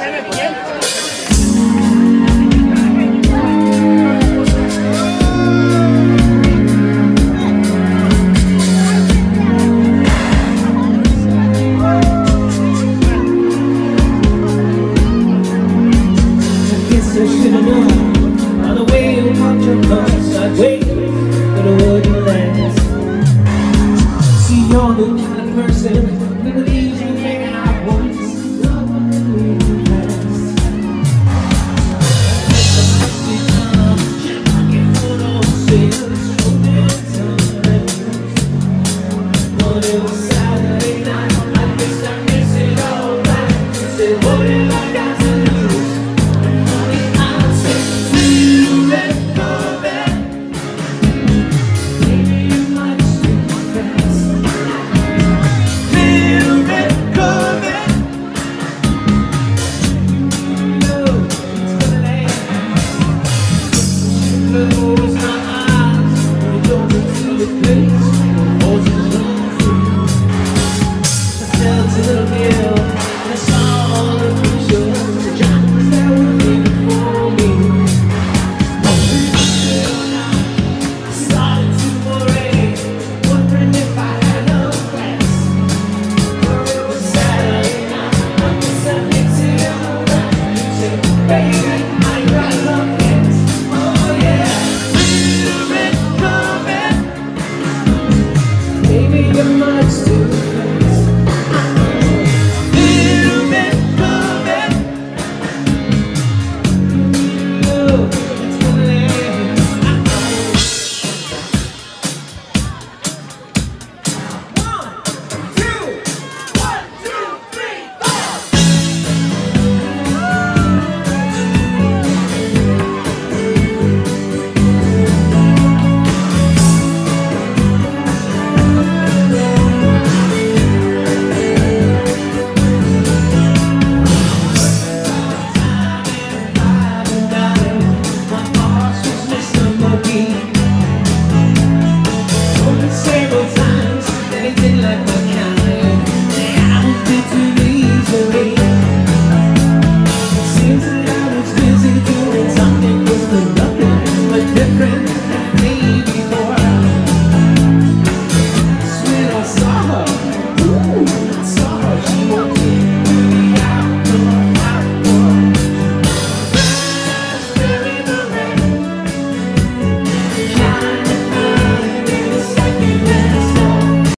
You're the kind of person who believes you hang out once, love will last. But it was Saturday night, I guess I miss it all right. Said, what did I